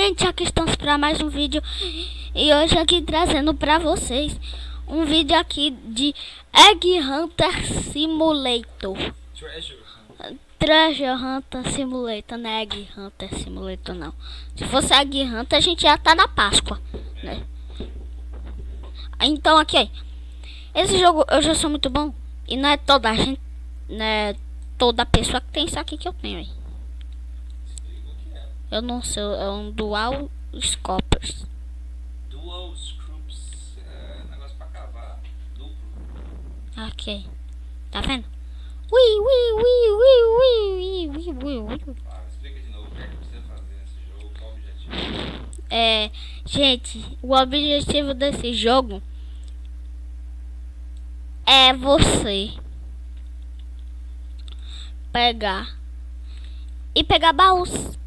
gente, aqui estamos para mais um vídeo. E hoje aqui trazendo para vocês um vídeo aqui de Egg Hunter Simulator. Treasure Hunter Simulator, não é Egg Hunter Simulator não. Se fosse Egg Hunter a gente já tá na Páscoa, né? Então aqui, ó, esse jogo eu já sou muito bom. E não é toda a gente, né, toda pessoa que tem isso aqui que eu tenho aí. Eu não sei, é um Dual Scopers. Dual Scoops, negócio pra cavar, duplo. Ok, tá vendo? Ui, ui, ui, ui, ui, ui, ui, ui. Explica de novo o que é que precisa fazer nesse jogo, qual o objetivo. Gente, o objetivo desse jogo é você pegar baús.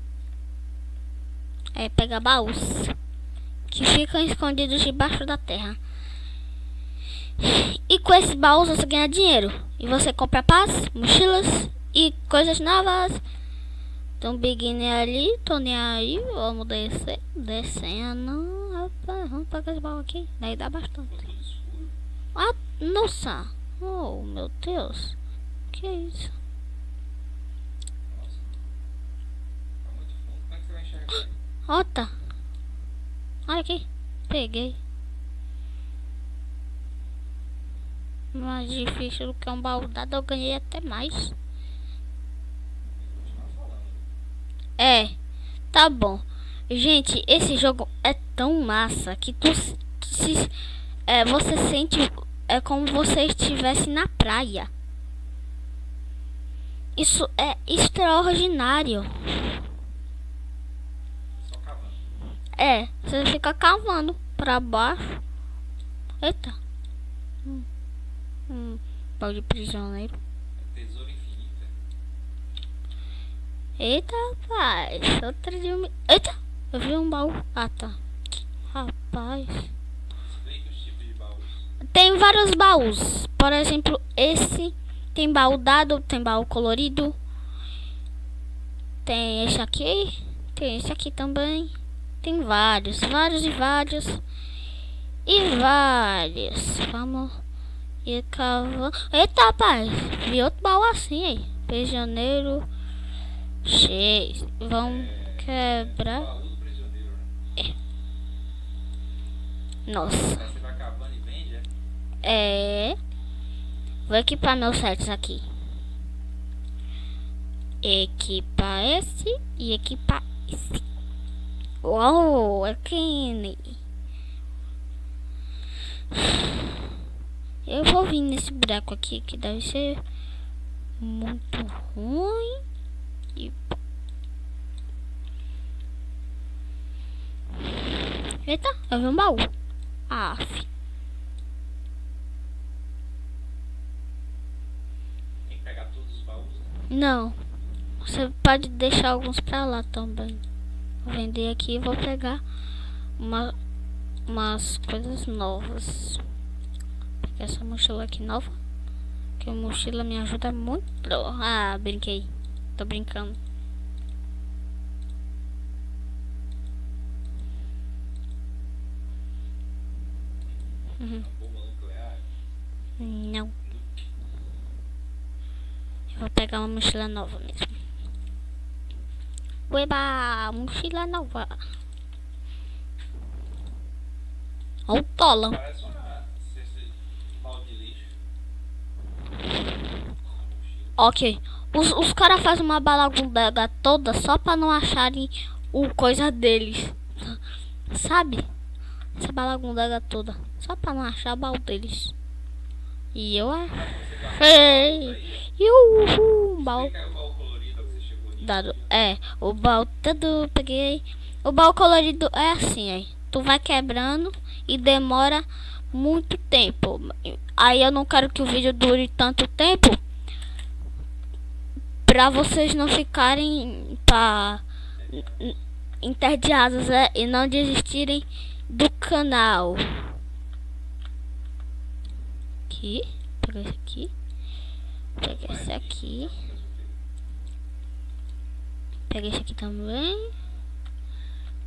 Pegar baús que ficam escondidos debaixo da terra. E com esses baús você ganha dinheiro. E você compra paz, mochilas e coisas novas. Então, beginner ali, tô nem aí. Vamos descer. Descendo. Rapaz, vamos pegar esse baú aqui. Daí dá bastante. Ah, nossa. Oh, meu Deus. Que é isso? Nossa, tá muito fundo. Como é que você vai enxergar? Ó, tá. Olha aqui. Peguei. Mais difícil do que um baú dado, eu ganhei até mais. Continuar falando. Tá bom. Gente, esse jogo é tão massa que você sente como você estivesse na praia. Isso é extraordinário. Só cavando. Você fica cavando pra baixo. Eita. Pau de prisioneiro. Tesoura infinita. Eita, rapaz. Outra de um... Eita, eu vi um baú. Ah, tá. Rapaz. Explica os tipos de baús. Tem vários baús. Por exemplo, esse tem baú dado, tem baú colorido. Tem esse aqui. Tem esse aqui também. Tem vários. Vamos ir cavando. Eita, rapaz. Vi outro baú assim aí. Prisioneiro. Cheio. Vamos quebrar. Baú do prisioneiro, né? Nossa. Aí você vai cavando e vende, é? Vou equipar meus sets aqui. Equipar esse e equipar esse. Uau, é Kenny. Eu vou vir nesse buraco aqui que deve ser muito ruim. Eita, eu vi um baú. Tem que pegar todos os baús, né? Não. Você pode deixar alguns pra lá também. Vou vender aqui e vou pegar umas coisas novas. Vou pegar essa mochila aqui nova. Que a mochila me ajuda muito. Ah, brinquei. Tô brincando. Uma bomba nuclear. Não. Eu vou pegar uma mochila nova mesmo. Ueba, mochila nova. Olha o tola. Parece uma cesta de balde de lixo. Ok. Os caras fazem uma balagundega toda só pra não acharem o coisa deles. Sabe? Essa balagundega toda. Só pra não achar o baú deles. E eu achei. Um baú Explica o baú colorido que você chegou nisso. dado. O baú todo peguei. O baú colorido é assim, aí. Tu vai quebrando e demora muito tempo. Aí eu não quero que o vídeo dure tanto tempo. Pra vocês não ficarem entediados, e não desistirem do canal. Aqui, pegar esse aqui, pegar esse aqui, pegar esse aqui também.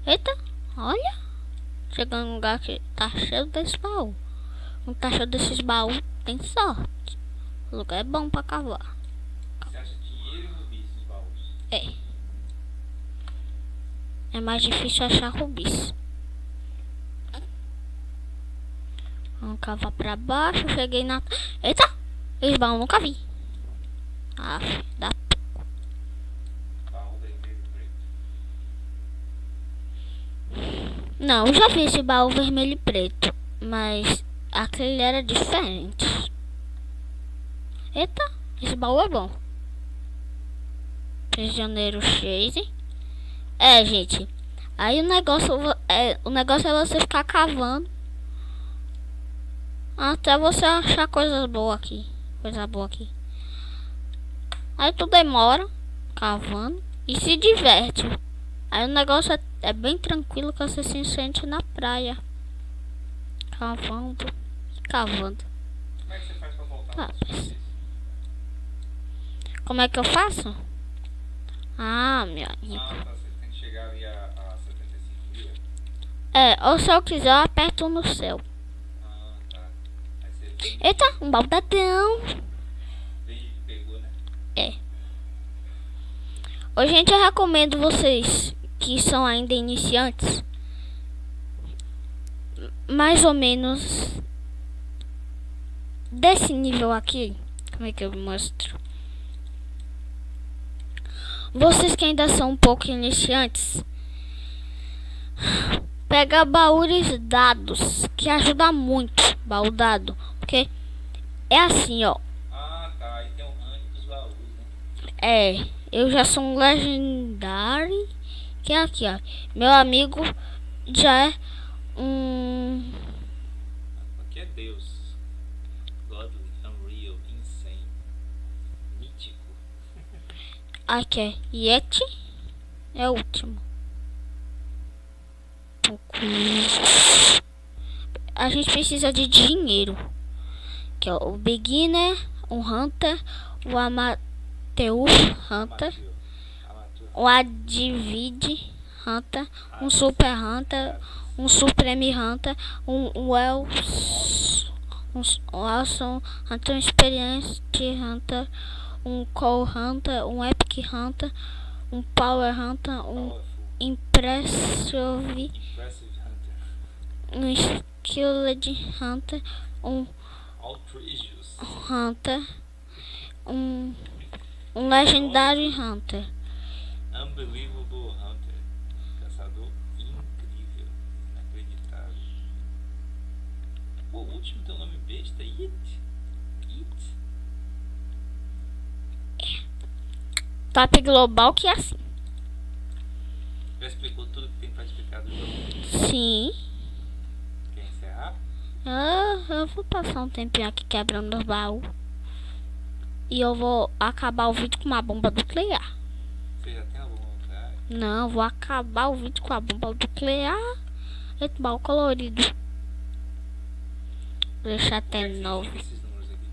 Eita, olha. Chegando num lugar que tá cheio desse baú. Não tá cheio desses baús, tem sorte. O lugar é bom pra cavar. Você acha dinheiro e rubis nos baús? É. É mais difícil achar rubis. Vamos cavar pra baixo. Cheguei na... Eita! Esse baú nunca vi. Ah, dá. Baú vermelho e preto. Não, eu já vi esse baú vermelho e preto. Mas aquele era diferente. Eita, esse baú é bom. Prisioneiro Chase. É, gente. Aí o negócio é você ficar cavando até você achar coisas boas aqui. Coisa boa aqui. Aí tu demora cavando e se diverte. Aí o negócio é bem tranquilo que você se sente na praia. Cavando. Cavando. Como é que você faz pra voltar Tá, pra superfície? como é que eu faço? Ah, meu amigo. Ah, tá. Você tem que chegar ali a 75 mil. É, ou se eu quiser eu aperto no céu. Ah, tá. Aí você Eita, um baldadão. vem e pegou, né? É. Ô, gente, eu recomendo vocês que são ainda iniciantes, mais ou menos desse nível aqui. Como é que eu mostro? Vocês que ainda são um pouco iniciantes, pega baús dados, que ajuda muito, baú dado, porque é assim, ó. Ah, tá. Aí tem o ranking dos baús, né? É, eu já sou um legendário, que é aqui, ó. Meu amigo já é um... Aqui é Deus. Godly, Unreal, Insane, Mítico. Aqui é Yeti, é o último. A gente precisa de dinheiro, que é o Beginner, o Hunter, o Amateur Hunter, Amateur. o Advid Hunter, um Super Hunter, um Supreme Hunter, um Wilson Hunter, um Experience Hunter, um Call Hunter, um Epic Hunter, um Power Hunter, um Powerful. Impressive, Impressive Hunter. um Skilled Hunter, um Outrageous. Hunter, um Legendary Hunter. Unbelievable Hunter. Caçador incrível. Inacreditável. Pô, o último tem o nome besta. It. Top Global, que é assim. Já explicou tudo que tem pra explicar do jogo? Sim. Quer encerrar? Eu vou passar um tempinho aqui quebrando os baús. E eu vou acabar o vídeo com uma bomba nuclear. Você já tem alguma vontade? Não, eu vou acabar o vídeo com a bomba nuclear. Esse baú colorido. Vou deixar até 9. Esses números aqui.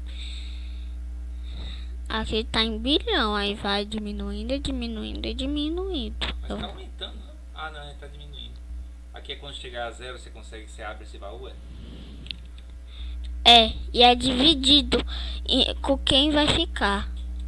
Aqui tá em bilhão, aí vai diminuindo, diminuindo e diminuindo. Mas tá aumentando, não? Ah, não, ele tá diminuindo. Aqui é quando chegar a 0, você abre esse baú, é? É, e é dividido com quem vai ficar.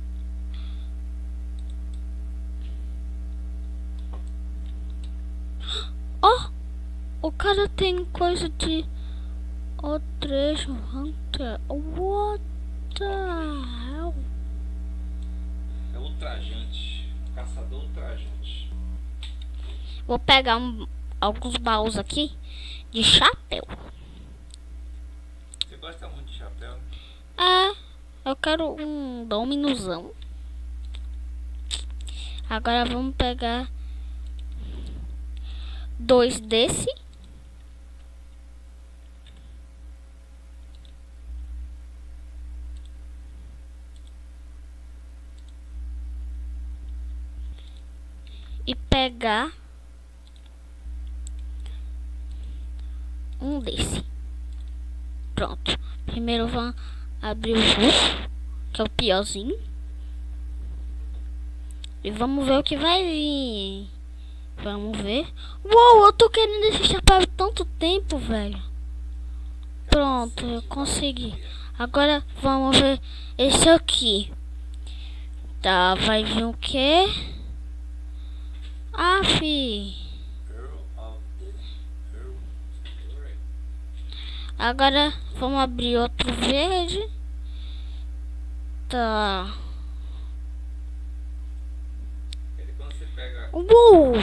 Ó, o cara tem coisa de Treasure Hunter. What the hell? É ultrajante. Um caçador ultrajante. Vou pegar alguns baús aqui de chapéu. Você gosta muito de chapéu, né? Eu quero um dominuzão. Agora vamos pegar 2 desse. E pegar um desse. Pronto. Primeiro vamos abrir o roof, que é o piorzinho. E vamos ver o que vai vir. Vamos ver. Uou, eu tô querendo esse chapéu há tanto tempo, velho. Pronto, eu consegui. Agora vamos ver esse aqui. Tá, vai vir o quê? Ah, fi. Agora vamos abrir outro verde. Tá. Uou!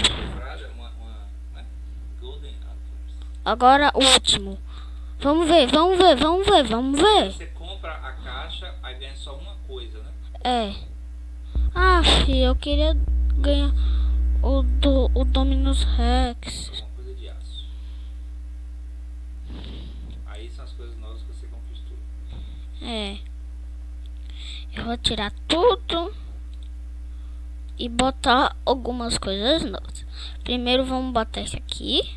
Agora o último. Vamos ver. Você compra a caixa, aí ganha só uma coisa, né? É. Ah, filho, eu queria ganhar o Dominus Rex. Uma coisa de aço. Aí são as coisas novas que você conquistou. É. Eu vou tirar tudo e botar algumas coisas novas. Primeiro vamos botar esse aqui.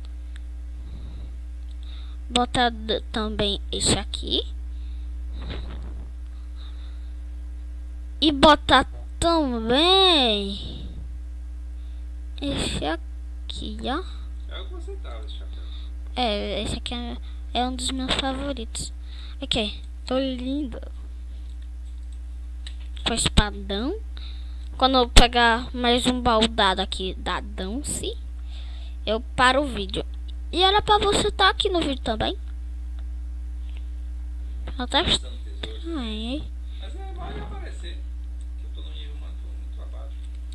Botar também esse aqui. E botar também esse aqui, ó. É o que você tava, esse chapéu. É, esse aqui é um dos meus favoritos. Ok, tô lindo. Com espadão. Quando eu pegar mais um baldado aqui da Dance, eu paro o vídeo. E era pra você estar aqui no vídeo também. Até... Ai. Mas vai aparecer. Que eu tô no nível muito abaixo.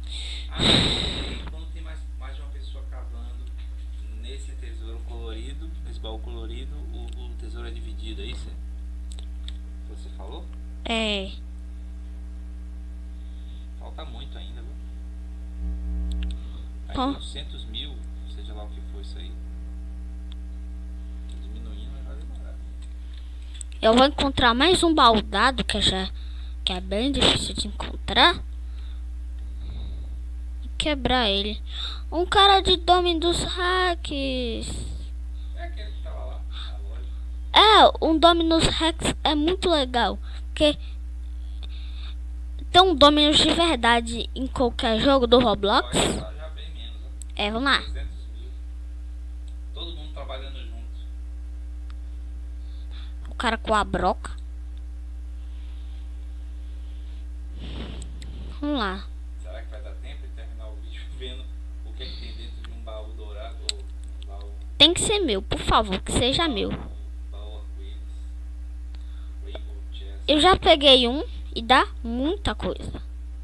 E quando tem mais de uma pessoa cavando nesse tesouro colorido, nesse baú colorido, o tesouro é dividido, é isso? Você falou? É. Falta muito ainda, viu? Aí Bom. 800 mil, seja lá o que for isso aí. Tá diminuindo, mas vai demorar. Eu vou encontrar mais um baldado que é bem difícil de encontrar. E quebrar ele. Um cara de Dominus Rex. É aquele que tava lá na loja. É, um Dominus Rex é muito legal. Porque tem um Dominus de verdade em qualquer jogo do Roblox. Já bem menos, ó. É, vamos lá. 300 mil. Todo mundo trabalhando junto. O cara com a broca. Vamos lá. Será que vai dar tempo de terminar o vídeo vendo o que é que tem dentro de um baú dourado ou um baú... Tem que ser meu, por favor, que seja meu. Baú arco-íris. Rainbow Chest. Eu já peguei um e dá muita coisa.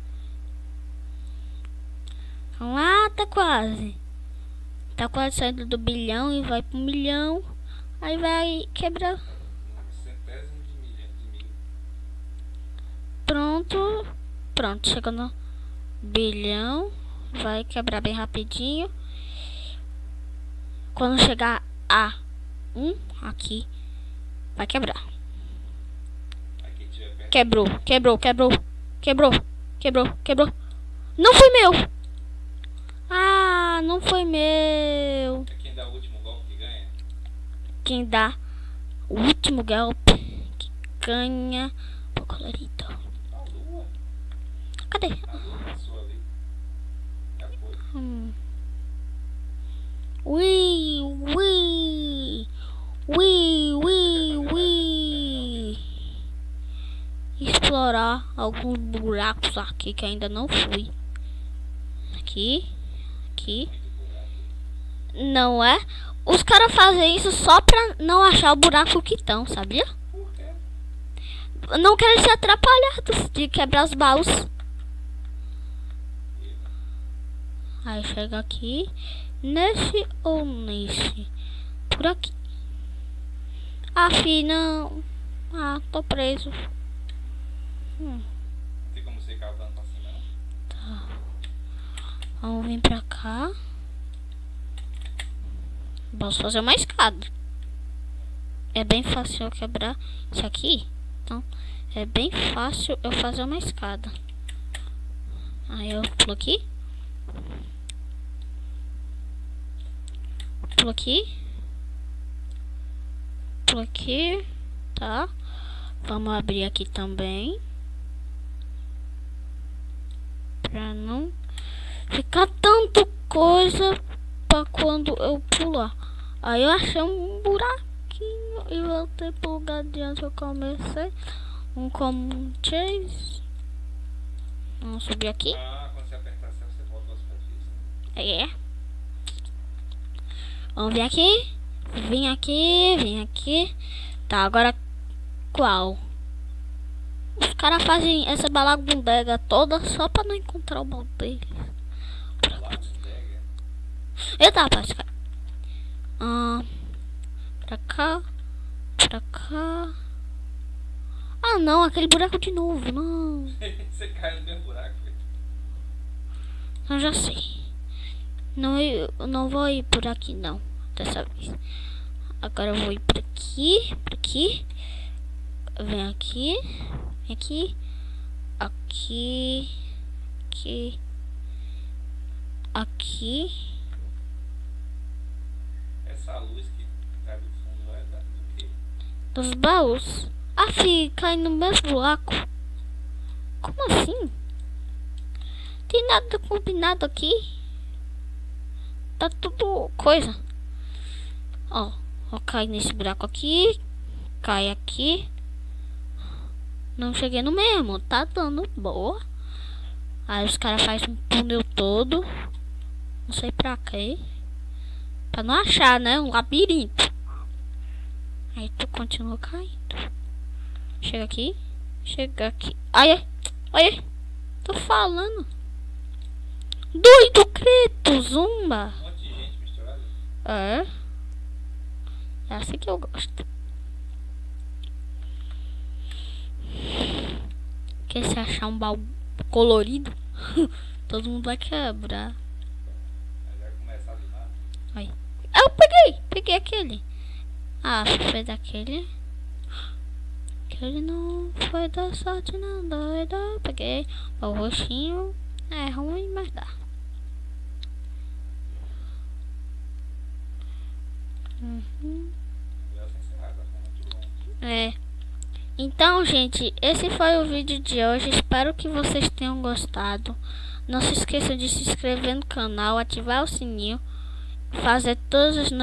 Vamos lá, tá quase. Tá quase saindo do bilhão e vai pro milhão. Aí vai quebrar. Centésimo de milho. Pronto. Pronto, chegou no bilhão. Vai quebrar bem rapidinho. Quando chegar a 1 aqui, vai quebrar. Aqui tiver perto. Quebrou. Não foi meu. Ah, não foi meu. É quem dá o último golpe que ganha? Quem dá o último golpe que ganha o colorido. A lua. Cadê? A lua passou ali. Já foi. Ui. Explorar alguns buracos aqui que ainda não fui. Aqui. Não é? Os caras fazem isso só pra não achar o buraco que estão, sabia? Por quê? Não querem ser atrapalhados de quebrar os baús. Aí chega aqui. Nesse ou nesse? Por aqui. Ah, filho, não. Ah, tô preso. Não tem como você cavando pra cima, não? Tá. Vamos vir pra cá. Posso fazer uma escada. É bem fácil eu quebrar isso aqui. Então, é bem fácil eu fazer uma escada. Aí eu pulo aqui. Pulo aqui. Tá. Vamos abrir aqui também. Pra não ficar tanto coisas pra quando eu pular. Aí eu achei um buraquinho e voltei pro lugar de onde eu comecei. Um common chase. Vamos subir aqui. Quando você apertar assim, você volta à superfície. É. Vamos vir aqui. Vim aqui, vim aqui. Tá, agora qual? Os caras fazem essa balagundega toda só pra não encontrar o mal deles. Eita, rapaz, cara. Pra cá. Pra cá. Ah, não, aquele buraco de novo, não. Você caiu no mesmo buraco. Eu já sei. Não, eu não vou ir por aqui, não. Dessa vez. Agora eu vou ir por aqui. Por aqui. Vem aqui. Vem aqui. Aqui. Aqui. Aqui. Essa luz que cai do fundo vai dar do quê? Dos baús. Ah, filho, cai no mesmo buraco. Como assim? Tem nada combinado aqui. Tá tudo coisa. Ó, cai nesse buraco aqui. Cai aqui. Não cheguei no mesmo. Tá dando boa. Aí os caras fazem um túnel todo. Não sei pra quê. Pra não achar, né? Um labirinto. Aí tu continua caindo. Chega aqui. Chega aqui. Ai, ai. Tô falando. Doido, creto, zumba. Um monte de gente misturada. É. É assim que eu gosto. Quer se achar um baú colorido? Todo mundo vai quebrar. Mas vai começar do nada. Aí. Eu peguei aquele. Ah, foi daquele. Aquele não foi da sorte não, doida. Peguei o roxinho. É ruim, mas dá. É. Então, gente, esse foi o vídeo de hoje. Espero que vocês tenham gostado. Não se esqueçam de se inscrever no canal, ativar o sininho, fazer todas as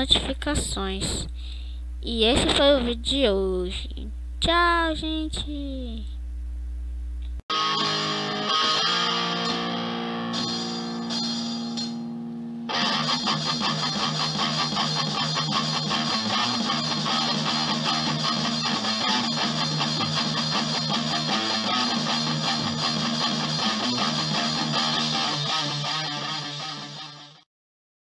notificações. E esse foi o vídeo de hoje. Tchau, gente.